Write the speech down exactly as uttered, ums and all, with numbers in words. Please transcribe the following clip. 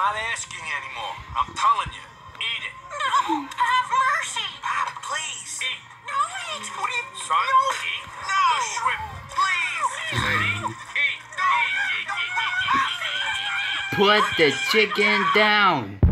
not asking anymore. I'm telling you. Eat it. No, have mercy. Pop, please. Eat. No, eat. What are you... Son, no. Eat. No. The shrimp. Please. Eat. Eat. Eat. Eat. Eat. Eat. Eat. Eat. Eat. Put the chicken down.